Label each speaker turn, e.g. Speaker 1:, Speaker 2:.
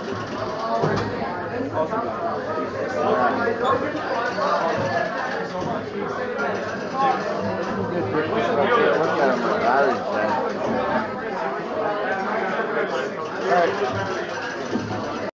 Speaker 1: Good pictures. Look at him, my battery's dead. Alright.